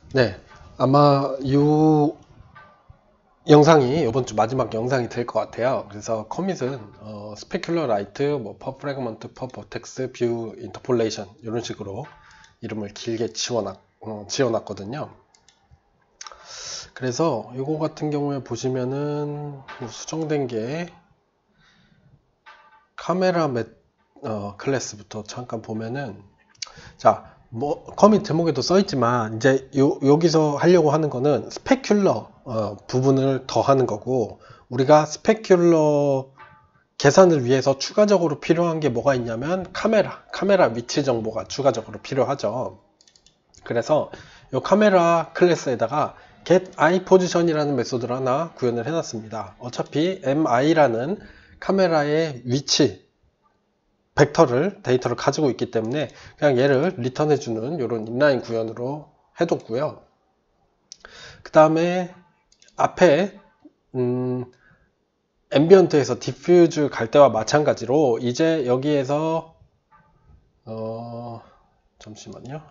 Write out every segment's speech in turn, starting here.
네, 아마 이 영상이 이번 주 마지막 영상이 될 것 같아요. 그래서 커밋은 스페큘러 라이트, 뭐 퍼 프래그먼트, 퍼 버텍스, 뷰 인터폴레이션 이런 식으로 이름을 길게 지어놨거든요. 그래서 이거 같은 경우에 보시면은 뭐 수정된 게 카메라 클래스부터 잠깐 보면은, 자, 뭐 커밋 제목에도 써있지만 이제 여기서 하려고 하는 거는 스페큘러 부분을 더 하는 거고, 우리가 스페큘러 계산을 위해서 추가적으로 필요한 게 뭐가 있냐면 카메라 위치 정보가 추가적으로 필요하죠. 그래서 이 카메라 클래스에다가 get i position이라는 메소드를 하나 구현을 해놨습니다. 어차피 mi라는 카메라의 위치 데이터를 가지고 있기 때문에 그냥 얘를 리턴해주는 이런 인라인 구현으로 해뒀고요. 그 다음에 앞에 앰비언트에서 디퓨즈 갈 때와 마찬가지로 이제 여기에서 잠시만요.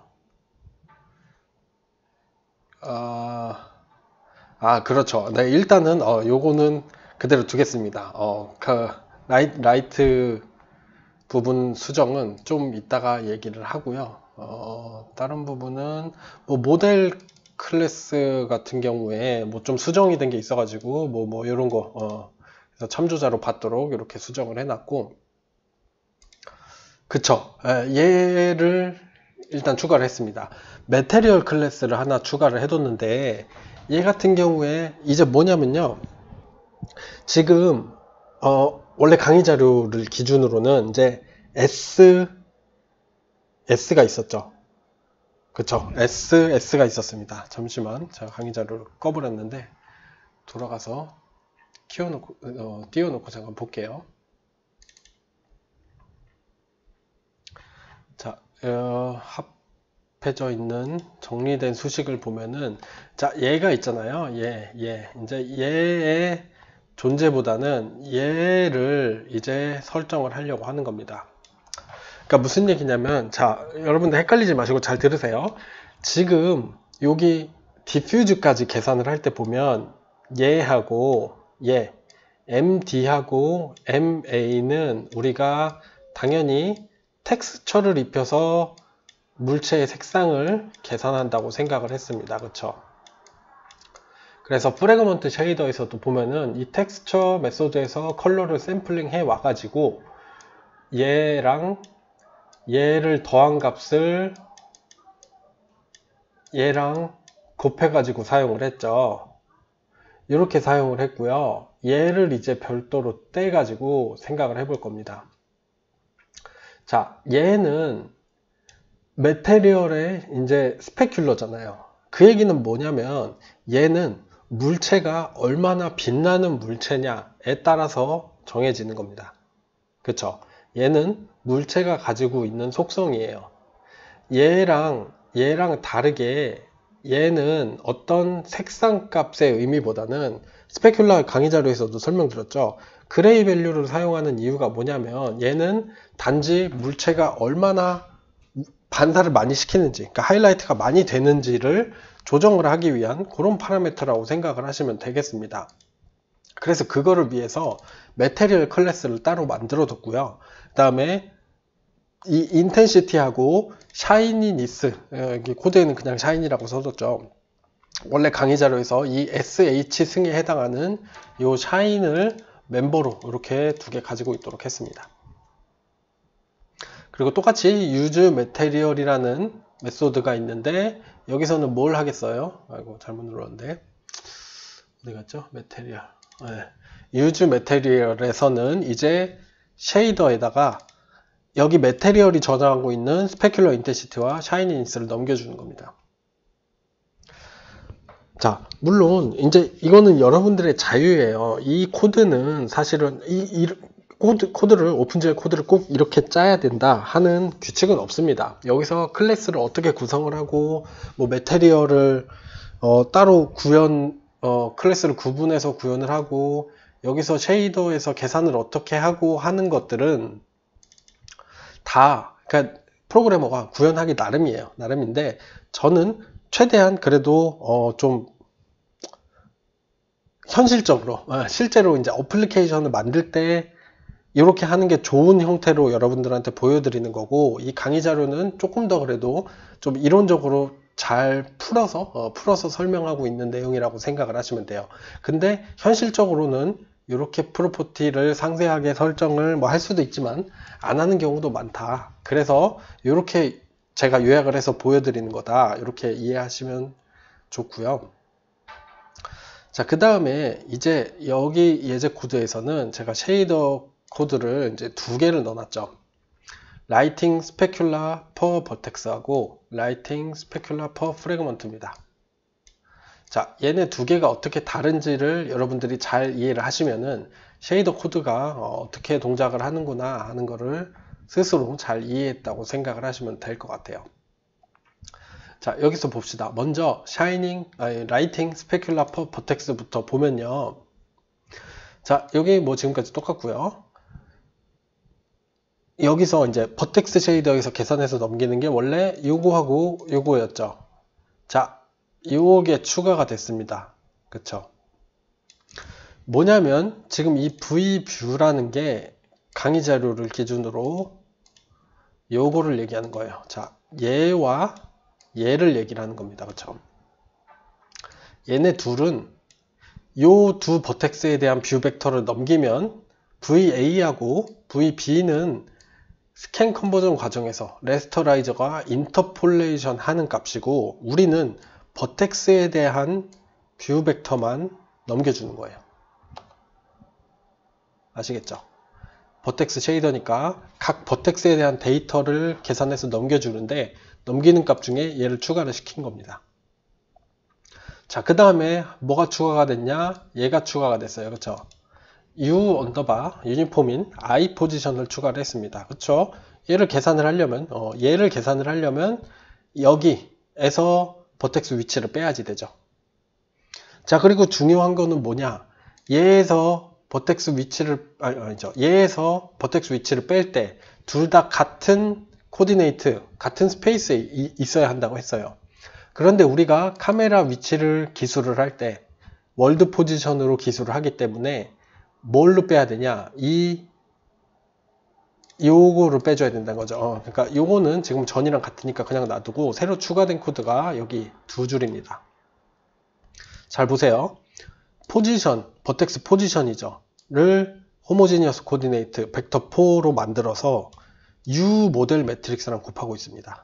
그렇죠. 네, 일단은 요거는 그대로 두겠습니다. 그 라이트 부분 수정은 좀 이따가 얘기를 하고요. 다른 부분은 뭐 모델 클래스 같은 경우에 뭐 좀 수정이 된 게 있어가지고 뭐 이런 거 그래서 참조자로 받도록 이렇게 수정을 해놨고, 그쵸. 얘를 일단 추가를 했습니다. 메테리얼 클래스를 하나 추가를 해뒀는데, 얘 같은 경우에 이제 뭐냐면요, 지금 원래 강의 자료를 기준으로는 이제 S가 있었죠. 그쵸. S가 있었습니다. 잠시만, 제가 강의 자료를 꺼버렸는데 돌아가서 띄워놓고 잠깐 볼게요. 자, 합해져 있는 정리된 수식을 보면은, 자, 얘가 있잖아요. 이제 얘의 존재보다는 얘를 이제 설정을 하려고 하는 겁니다. 그러니까 무슨 얘기냐면, 자, 여러분들 헷갈리지 마시고 잘 들으세요. 지금 여기 디퓨즈까지 계산을 할 때 보면 얘하고 MD하고 MA는 우리가 당연히 텍스처를 입혀서 물체의 색상을 계산한다고 생각을 했습니다. 그쵸? 그래서 프래그먼트 쉐이더에서도 보면은 이 텍스처 메소드에서 컬러를 샘플링 해 와가지고 얘랑 얘를 더한 값을 얘랑 곱해가지고 사용을 했죠. 이렇게 사용을 했고요. 얘를 이제 별도로 떼가지고 생각을 해볼 겁니다. 자, 얘는 메테리얼의 이제 스페큘러잖아요. 그 얘기는 뭐냐면 얘는 물체가 얼마나 빛나는 물체냐에 따라서 정해지는 겁니다. 그쵸? 얘는 물체가 가지고 있는 속성이에요. 얘랑 다르게 얘는 어떤 색상 값의 의미보다는 스페큘러 강의 자료에서도 설명드렸죠. 그레이 밸류를 사용하는 이유가 뭐냐면 얘는 단지 물체가 얼마나 반사를 많이 시키는지, 그러니까 하이라이트가 많이 되는지를 조정을 하기 위한 그런 파라미터라고 생각을 하시면 되겠습니다. 그래서 그거를 위해서 메테리얼 클래스를 따로 만들어 뒀고요. 그 다음에 이 인텐시티하고 샤이니니스, 여기 코드에는 그냥 샤이니라고 써뒀죠. 원래 강의 자료에서 이 SH 승에 해당하는 이 샤인을 멤버로 이렇게 두 개 가지고 있도록 했습니다. 그리고 똑같이 use material이라는 메소드가 있는데 여기서는 뭘 하겠어요? 아이고 잘못 눌렀는데 어디 갔죠? material. use material에서는 이제 쉐이더에다가 여기 메테리얼이 저장하고 있는 스페큘러 인텐시티와 샤이니니스를 넘겨주는 겁니다. 자, 물론 이제 이거는 여러분들의 자유예요. 이 코드는 사실은 이 코드를 오픈GL 코드를 꼭 이렇게 짜야 된다 하는 규칙은 없습니다. 여기서 클래스를 어떻게 구성을 하고 뭐 메테리얼을 따로 클래스를 구분해서 구현을 하고 여기서 쉐이더에서 계산을 어떻게 하고 하는 것들은 다 그러니까 프로그래머가 구현하기 나름이에요. 나름인데 저는 최대한 그래도 좀 현실적으로 실제로 이제 어플리케이션을 만들 때 이렇게 하는 게 좋은 형태로 여러분들한테 보여드리는 거고, 이 강의 자료는 조금 더 그래도 좀 이론적으로 잘 풀어서 설명하고 있는 내용이라고 생각을 하시면 돼요. 근데 현실적으로는 이렇게 프로퍼티를 상세하게 설정을 뭐 할 수도 있지만 안 하는 경우도 많다. 그래서 이렇게 제가 요약을 해서 보여드리는 거다. 이렇게 이해하시면 좋고요. 자, 그 다음에 이제 여기 예제 코드에서는 제가 쉐이더 코드를 이제 두 개를 넣어놨죠. Lighting Specular per Vertex하고 Lighting Specular per Fragment입니다. 자, 얘네 두 개가 어떻게 다른지를 여러분들이 잘 이해를 하시면은 쉐이더 코드가 어떻게 동작을 하는구나 하는 거를 스스로 잘 이해했다고 생각을 하시면 될 것 같아요. 자, 여기서 봅시다. 먼저 Lighting Specular per Vertex부터 보면요. 자, 여기 뭐 지금까지 똑같고요. 여기서 이제 버텍스 쉐이더에서 계산해서 넘기는 게 원래 요거하고 요거였죠. 자, 요게 추가가 됐습니다. 그쵸? 뭐냐면 지금 이 V뷰라는 게 강의 자료를 기준으로 요거를 얘기하는 거예요. 자, 얘와 얘를 얘기를 하는 겁니다. 그쵸? 얘네 둘은 요 두 버텍스에 대한 뷰 벡터를 넘기면 VA하고 VB는 스캔 컨버전 과정에서 레스터라이저가 인터폴레이션 하는 값이고, 우리는 버텍스에 대한 뷰 벡터만 넘겨주는 거예요. 아시겠죠? 버텍스 쉐이더니까 각 버텍스에 대한 데이터를 계산해서 넘겨주는데, 넘기는 값 중에 얘를 추가를 시킨 겁니다. 자, 그 다음에 뭐가 추가가 됐냐? 얘가 추가가 됐어요. 그쵸? U 언더바 유니폼인 I 포지션을 추가를 했습니다. 그쵸? 얘를 계산을 하려면 여기에서 버텍스 위치를 빼야지 되죠. 자, 그리고 중요한 거는 뭐냐? 얘에서 버텍스 위치를 얘에서 버텍스 위치를 뺄 때 둘 다 같은 코디네이트, 같은 스페이스에 있어야 한다고 했어요. 그런데 우리가 카메라 위치를 기술을 할 때 월드 포지션으로 기술을 하기 때문에 뭘로 빼야 되냐? 요거를 빼줘야 된다는 거죠. 그러니까 요거는 지금 전이랑 같으니까 그냥 놔두고 새로 추가된 코드가 여기 두 줄입니다. 잘 보세요. 포지션, 버텍스 포지션이죠. 를 호모지니어스 코디네이트 벡터 4로 만들어서 U 모델 매트릭스랑 곱하고 있습니다.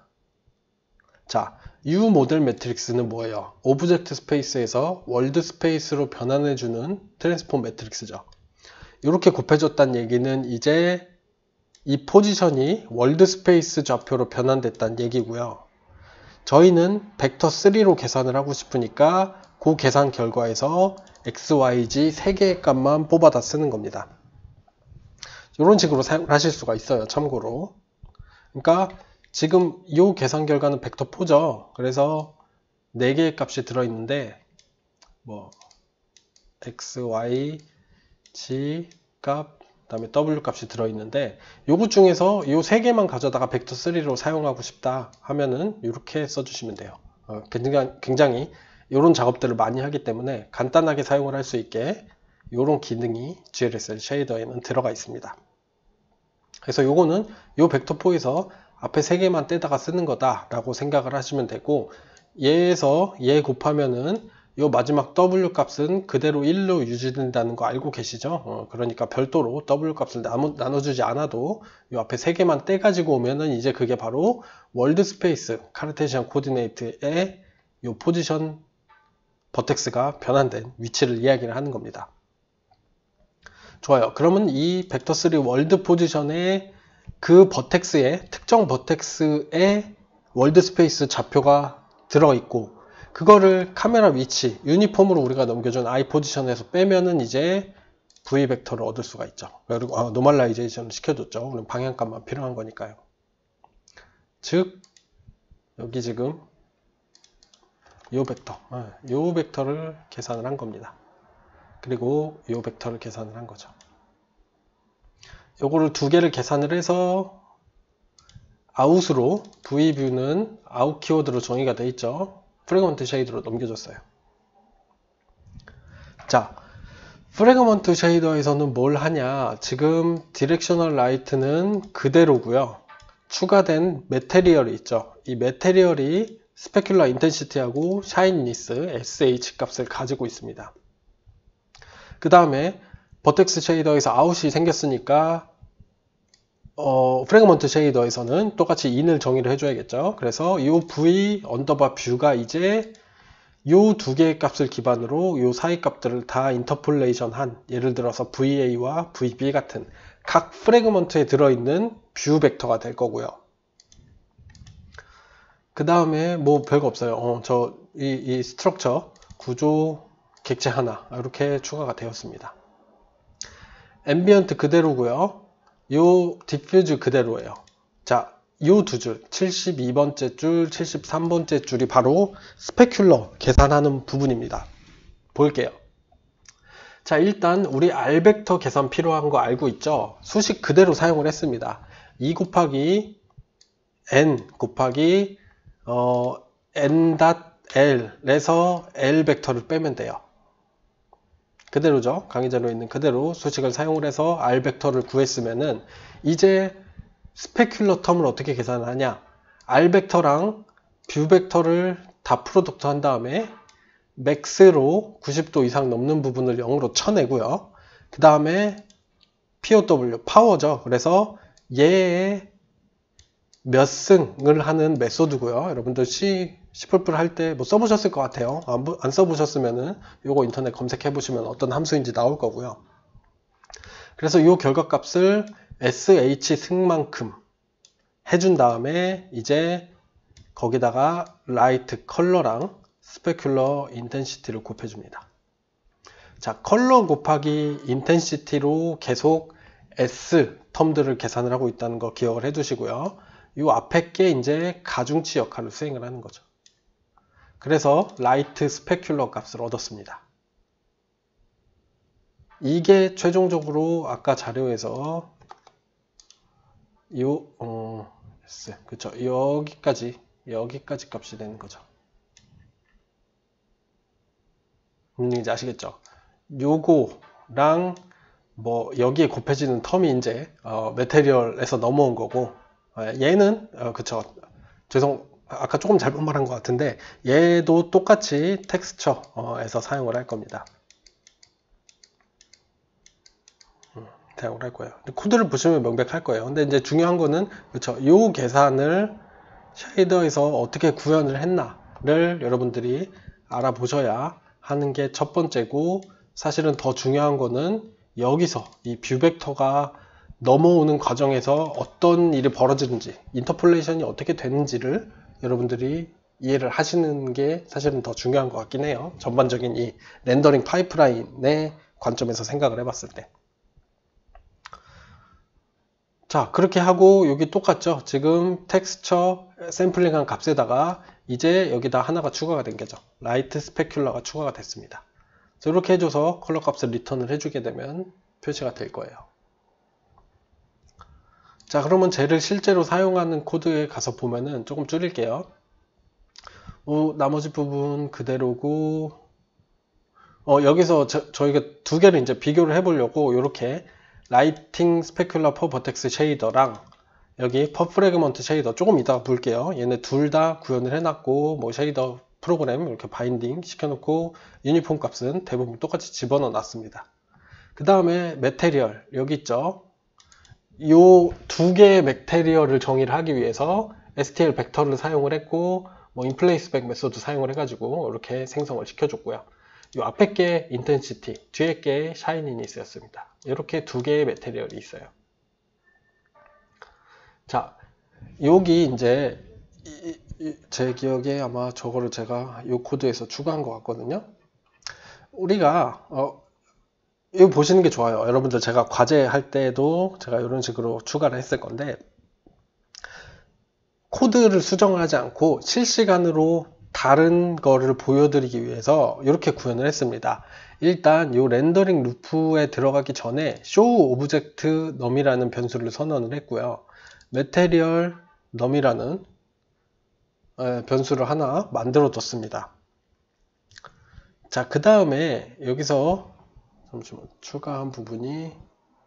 자, U 모델 매트릭스는 뭐예요? 오브젝트 스페이스에서 월드 스페이스로 변환해주는 트랜스폼 매트릭스죠. 이렇게 곱해줬다는 얘기는 이제 이 포지션이 월드 스페이스 좌표로 변환됐다는 얘기고요. 저희는 벡터 3로 계산을 하고 싶으니까 그 계산 결과에서 x, y, z 3개의 값만 뽑아다 쓰는 겁니다. 이런 식으로 사용을 하실 수가 있어요. 참고로. 그러니까 지금 이 계산 결과는 벡터 4죠. 그래서 4개의 값이 들어있는데 뭐 x, y, z 값, 그 다음에 w 값이 들어있는데 요것 중에서 요 3개만 가져다가 벡터 3로 사용하고 싶다 하면은 이렇게 써주시면 돼요. 굉장히 이런 작업들을 많이 하기 때문에 간단하게 사용을 할 수 있게 이런 기능이 GLSL 쉐이더에는 들어가 있습니다. 그래서 요거는 요 벡터 4에서 앞에 3개만 떼다가 쓰는 거다 라고 생각을 하시면 되고, 얘에서 얘 곱하면은 요 마지막 W 값은 그대로 1로 유지된다는 거 알고 계시죠? 그러니까 별도로 W 값을 나눠주지 않아도 요 앞에 3개만 떼가지고 오면은 이제 그게 바로 월드 스페이스 카르테시안 코디네이트의 요 포지션 버텍스가 변환된 위치를 이야기를 하는 겁니다. 좋아요. 그러면 이 벡터 3 월드 포지션에 그 버텍스에 특정 버텍스의 월드 스페이스 좌표가 들어있고, 그거를 카메라 위치 유니폼으로 우리가 넘겨준 I 포지션에서 빼면은 이제 V 벡터를 얻을 수가 있죠. 그리고 노멀라이제이션 시켜줬죠. 그럼 방향값만 필요한 거니까요. 즉 여기 지금 요 벡터를 계산을 한 겁니다. 그리고 요 벡터를 계산을 한 거죠. 요거를 두 개를 계산을 해서 아웃으로 V뷰는 아웃 키워드로 정의가 되어 있죠. 프래그먼트 쉐이더로 넘겨줬어요. 자, 프래그먼트 쉐이더에서는 뭘 하냐? 지금 디렉셔널 라이트는 그대로고요. 추가된 매테리얼이 있죠. 이 매테리얼이 스페큘러 인텐시티하고 샤이니니스 SH 값을 가지고 있습니다. 그 다음에 버텍스 쉐이더에서 아웃이 생겼으니까 프래그먼트 쉐이더에서는 똑같이 in을 정의를 해줘야겠죠. 그래서 이 v 언더바 뷰가 이제 요 두 개의 값을 기반으로 요 사이 값들을 다 인터폴레이션 한, 예를 들어서 VA와 VB 같은 각 프래그먼트에 들어있는 뷰 벡터가 될 거고요. 그 다음에 뭐 별거 없어요. 이 스트럭처 구조 객체 하나 이렇게 추가가 되었습니다. 앰비언트 그대로고요. 요 디퓨즈 그대로예요. 자, 요 두 줄, 72번째 줄, 73번째 줄이 바로 스페큘러 계산하는 부분입니다. 볼게요. 자, 일단 우리 R벡터 계산 필요한 거 알고 있죠? 수식 그대로 사용을 했습니다. 2 곱하기 n 곱하기 n.l에서 L 벡터를 빼면 돼요. 그대로죠. 강의자료에 있는 그대로 수식을 사용을 해서 R 벡터를 구했으면은 이제 스페큘러 텀을 어떻게 계산하냐? R 벡터랑 뷰 벡터를 다 프로덕트 한 다음에 맥스로 90도 이상 넘는 부분을 0으로 쳐내고요. 그 다음에 POW, 파워죠. 그래서 얘의 몇 승을 하는 메소드고요. 여러분들 C++ 할 때 뭐 써보셨을 것 같아요. 안 써보셨으면은 요거 인터넷 검색해 보시면 어떤 함수인지 나올 거고요. 그래서 요 결과값을 SH 승만큼 해준 다음에 이제 거기다가 라이트 컬러랑 스페큘러 인텐시티를 곱해줍니다. 자, 컬러 곱하기 인텐시티로 계속 S 텀들을 계산을 하고 있다는 거 기억을 해두시고요. 이 앞에 게 이제 가중치 역할을 수행을 하는 거죠. 그래서 라이트 스페큘러 값을 얻었습니다. 이게 최종적으로 아까 자료에서 그쵸, 여기까지 값이 되는 거죠. 이제 아시겠죠? 요거랑 뭐 여기에 곱해지는 텀이 이제 매테리얼에서 넘어온 거고, 얘는 그쵸, 아까 조금 잘못 말한 것 같은데 얘도 똑같이 텍스처에서 사용을 할 겁니다. 사용을 할 거예요. 코드를 보시면 명백할 거예요. 근데 이제 중요한 거는 그쵸, 요 계산을 쉐이더에서 어떻게 구현을 했나를 여러분들이 알아보셔야 하는 게 첫 번째고, 사실은 더 중요한 거는 여기서 이 뷰 벡터가 넘어오는 과정에서 어떤 일이 벌어지는지, 인터폴레이션이 어떻게 되는지를 여러분들이 이해를 하시는 게 사실은 더 중요한 것 같긴 해요. 전반적인 이 렌더링 파이프라인의 관점에서 생각을 해봤을 때. 자, 그렇게 하고 여기 똑같죠. 지금 텍스처 샘플링한 값에다가 이제 여기다 하나가 추가가 된 거죠. 라이트 스페큘러가 추가가 됐습니다. 이렇게 해줘서 컬러 값을 리턴을 해주게 되면 표시가 될 거예요. 자, 그러면 쟤를 실제로 사용하는 코드에 가서 보면은 조금 줄일게요. 나머지 부분 그대로고, 여기서 저희가 두 개를 이제 비교를 해보려고 이렇게 라이팅 스페큘러 퍼 버텍스 쉐이더랑 여기 퍼 프래그먼트 쉐이더 조금 이따가 볼게요. 얘네 둘 다 구현을 해놨고, 뭐 쉐이더 프로그램 이렇게 바인딩 시켜놓고 유니폼 값은 대부분 똑같이 집어넣어 놨습니다. 그 다음에 매테리얼 여기 있죠. 요 두 개의 매테리얼을 정의를 하기 위해서 STL 벡터를 사용을 했고, 뭐 인플레이스백 메소드 사용을 해가지고 이렇게 생성을 시켜줬고요. 이 앞에 게 인텐시티, 뒤에 게 샤이니니스였습니다. 이렇게 두 개의 매테리얼이 있어요. 자, 여기 이제 제 기억에 아마 저거를 제가 이 코드에서 추가한 것 같거든요. 우리가 이거 보시는 게 좋아요. 여러분들 제가 과제 할 때도 제가 이런 식으로 추가를 했을 건데, 코드를 수정하지 않고 실시간으로 다른 거를 보여드리기 위해서 이렇게 구현을 했습니다. 일단 이 렌더링 루프에 들어가기 전에 show object num이라는 변수를 선언을 했고요. material num이라는 변수를 하나 만들어 뒀습니다. 자, 그 다음에 여기서 잠시만 추가한 부분이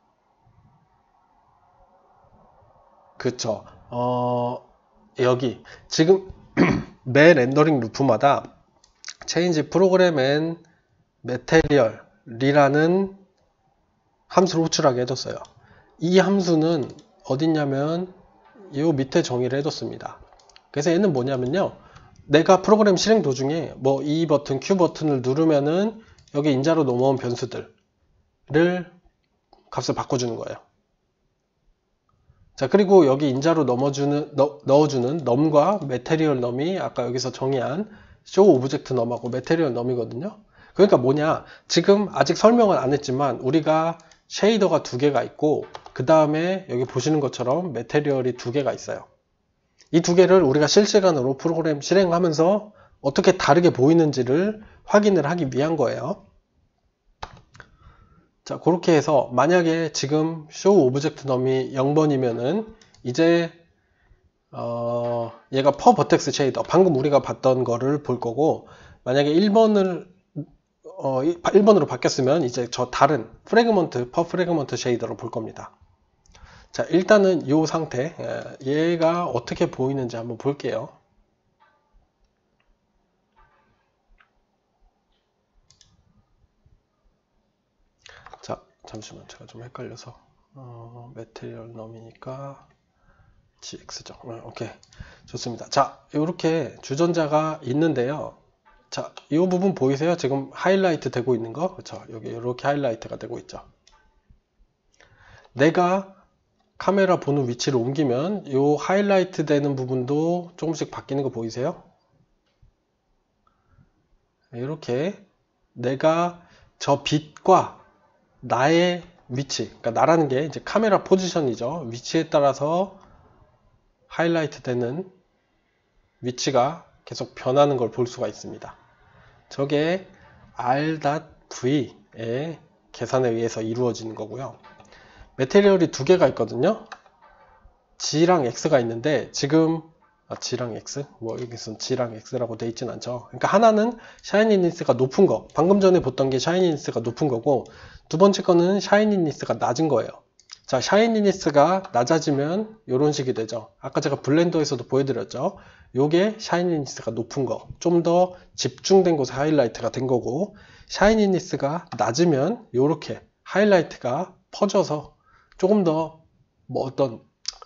그쵸. 여기 지금 매 렌더링 루프마다 change program and material이라는 함수를 호출하게 해뒀어요. 이 함수는 어딨냐면 요 밑에 정의를 해뒀습니다. 그래서 얘는 뭐냐면요, 내가 프로그램 실행 도중에 뭐 E 버튼, Q 버튼을 누르면은 여기 인자로 넘어온 변수들을 값을 바꿔주는 거예요. 자, 그리고 여기 인자로 넣어주는 num과 material num이 아까 여기서 정의한 show object num하고 material num이거든요. 그러니까 뭐냐, 지금 아직 설명은 안 했지만 우리가 쉐이더가 두 개가 있고 그 다음에 여기 보시는 것처럼 메테리얼이 두 개가 있어요. 이 두 개를 우리가 실시간으로 프로그램 실행하면서 어떻게 다르게 보이는지를 확인을 하기 위한 거예요. 자, 그렇게 해서 만약에 지금 show object num이 0번이면은 이제 얘가 per vertex shader, 방금 우리가 봤던 거를 볼 거고, 만약에 1번으로 바뀌었으면 이제 저 다른 프래그먼트, per fragment shader로 볼 겁니다. 자, 일단은 이 상태, 얘가 어떻게 보이는지 한번 볼게요. 자, 잠시만, 제가 좀 헷갈려서 material num이니까 gx죠. 오케이, 좋습니다. 자, 이렇게 주전자가 있는데요. 자, 이 부분 보이세요? 지금 하이라이트 되고 있는 거? 그렇죠? 여기 이렇게 하이라이트가 되고 있죠. 내가 카메라 보는 위치를 옮기면 이 하이라이트 되는 부분도 조금씩 바뀌는 거 보이세요? 이렇게 내가 저 빛과 나의 위치, 그러니까 나라는 게 이제 카메라 포지션이죠. 위치에 따라서 하이라이트 되는 위치가 계속 변하는 걸 볼 수가 있습니다. 저게 R.V의 계산에 의해서 이루어지는 거고요. 메테리얼이 두 개가 있거든요. G랑 X가 있는데 지금 G랑 X? 뭐 여기선 G랑 X라고 돼 있진 않죠. 그러니까 하나는 샤이니니스가 높은 거, 방금 전에 봤던 게 샤이니니스가 높은 거고, 두 번째 거는 샤이니니스가 낮은 거예요. 자, 샤이니니스가 낮아지면 이런 식이 되죠. 아까 제가 블렌더에서도 보여드렸죠. 요게 샤이니니스가 높은 거, 좀 더 집중된 곳에 하이라이트가 된 거고, 샤이니니스가 낮으면 이렇게 하이라이트가 퍼져서 조금 더 뭐 어떤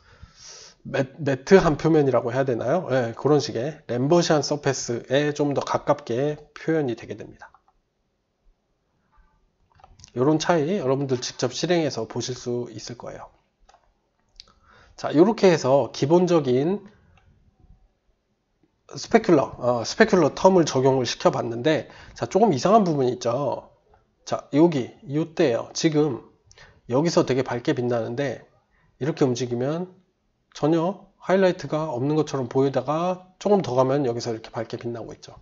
매트한 표면이라고 해야 되나요? 네, 그런 식의 램버시안 서페스에 좀 더 가깝게 표현이 되게 됩니다. 이런 차이 여러분들 직접 실행해서 보실 수 있을 거예요. 자, 이렇게 해서 기본적인 스페큘러 텀을 적용을 시켜 봤는데, 자, 조금 이상한 부분이 있죠. 자, 이때예요. 지금 여기서 되게 밝게 빛나는데 이렇게 움직이면 전혀 하이라이트가 없는 것처럼 보이다가 조금 더 가면 여기서 이렇게 밝게 빛나고 있죠.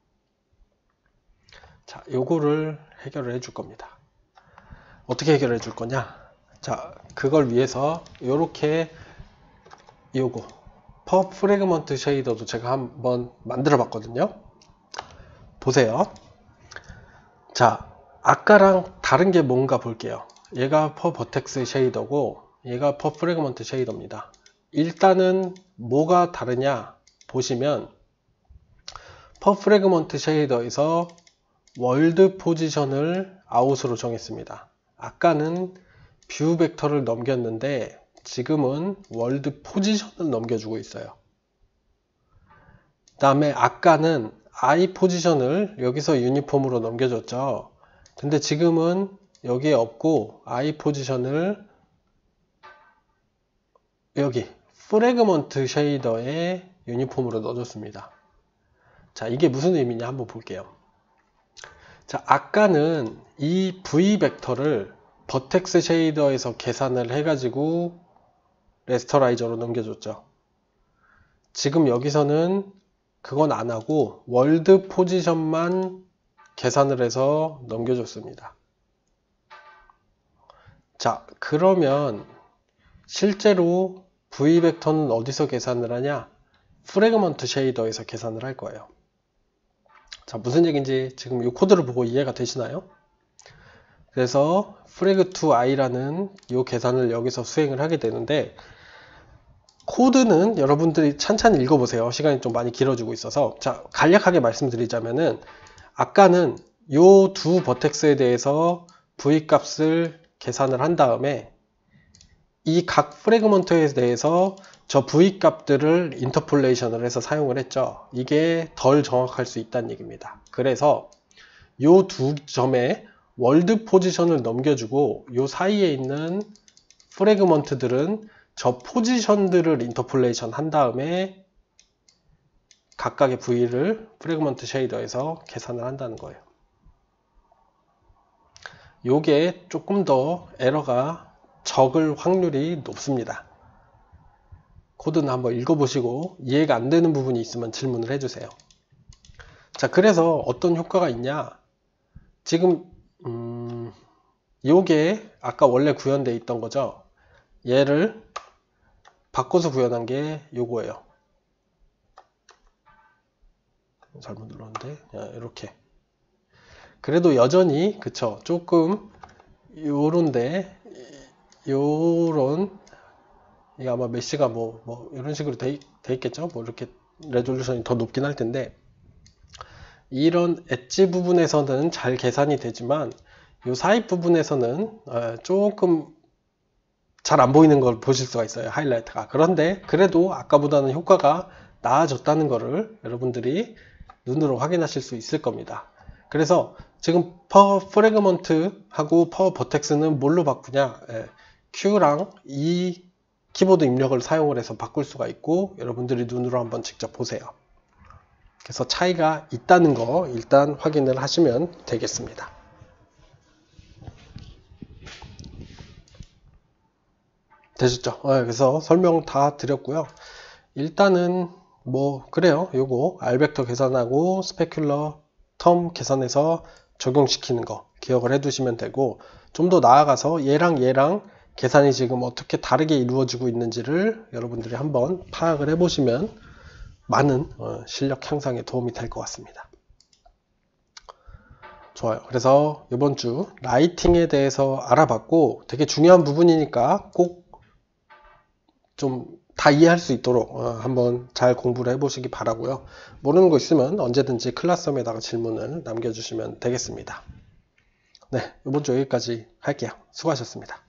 자, 요거를 해결을 해줄 겁니다. 어떻게 해결해 줄 거냐? 자, 그걸 위해서 요렇게 요거 per fragment shader도 제가 한번 만들어 봤거든요. 보세요. 자, 아까랑 다른 게 뭔가 볼게요. 얘가 per vertex shader고 얘가 per fragment shader입니다. 일단은 뭐가 다르냐 보시면 per fragment shader에서 월드 포지션을 아웃으로 정했습니다. 아까는 뷰 벡터를 넘겼는데 지금은 월드 포지션을 넘겨주고 있어요. 그 다음에 아까는 I 포지션을 여기서 유니폼으로 넘겨줬죠. 근데 지금은 여기에 없고 I 포지션을 여기 프래그먼트 쉐이더에 유니폼으로 넣어줬습니다. 자, 이게 무슨 의미냐 한번 볼게요. 자, 아까는 이 V 벡터를 버텍스 쉐이더에서 계산을 해가지고 레스터라이저로 넘겨줬죠. 지금 여기서는 그건 안 하고 월드 포지션만 계산을 해서 넘겨줬습니다. 자, 그러면 실제로 V 벡터는 어디서 계산을 하냐? 프래그먼트 쉐이더에서 계산을 할 거예요. 자, 무슨 얘기인지 지금 이 코드를 보고 이해가 되시나요? 그래서 frag2i라는 이 계산을 여기서 수행을 하게 되는데, 코드는 여러분들이 찬찬히 읽어보세요. 시간이 좀 많이 길어지고 있어서. 자, 간략하게 말씀드리자면은, 아까는 이 두 버텍스에 대해서 v 값을 계산을 한 다음에 이 각 프래그먼트에 대해서 저 v 값들을 인터폴레이션을 해서 사용을 했죠. 이게 덜 정확할 수 있다는 얘기입니다. 그래서 이 두 점에 월드 포지션을 넘겨주고 이 사이에 있는 프래그먼트들은 저 포지션들을 인터폴레이션 한 다음에 각각의 v를 프래그먼트 쉐이더에서 계산을 한다는 거예요. 요게 조금 더 에러가 적을 확률이 높습니다. 코드는 한번 읽어보시고 이해가 안 되는 부분이 있으면 질문을 해주세요. 자, 그래서 어떤 효과가 있냐? 지금 요게 아까 원래 구현되어 있던 거죠. 얘를 바꿔서 구현한 게 요거예요. 잘못 눌렀는데 이렇게. 그래도 여전히 그쵸, 조금 요런데 요런, 이게 아마 메시가 뭐 이런 식으로 돼 있겠죠. 뭐 이렇게 레졸루션이 더 높긴 할 텐데, 이런 엣지 부분에서는 잘 계산이 되지만 요 사이 부분에서는 조금 잘 안 보이는 걸 보실 수가 있어요. 하이라이트가. 그런데 그래도 아까보다는 효과가 나아졌다는 거를 여러분들이 눈으로 확인하실 수 있을 겁니다. 그래서 지금 파워 프래그먼트 하고 파워 버텍스는 뭘로 바꾸냐? Q랑 이 키보드 입력을 사용을 해서 바꿀 수가 있고, 여러분들이 눈으로 한번 직접 보세요. 그래서 차이가 있다는 거 일단 확인을 하시면 되겠습니다. 되셨죠? 그래서 설명 다 드렸고요. 일단은 뭐 그래요. 요거 알벡터 계산하고 스페큘러 텀 계산해서 적용시키는 거 기억을 해 두시면 되고, 좀 더 나아가서 얘랑 계산이 지금 어떻게 다르게 이루어지고 있는지를 여러분들이 한번 파악을 해 보시면 많은 실력 향상에 도움이 될 것 같습니다. 좋아요. 그래서 이번 주 라이팅에 대해서 알아봤고, 되게 중요한 부분이니까 꼭 좀 다 이해할 수 있도록 한번 잘 공부를 해보시기 바라고요. 모르는 거 있으면 언제든지 클래스홈에다가 질문을 남겨주시면 되겠습니다. 네, 이번 주 여기까지 할게요. 수고하셨습니다.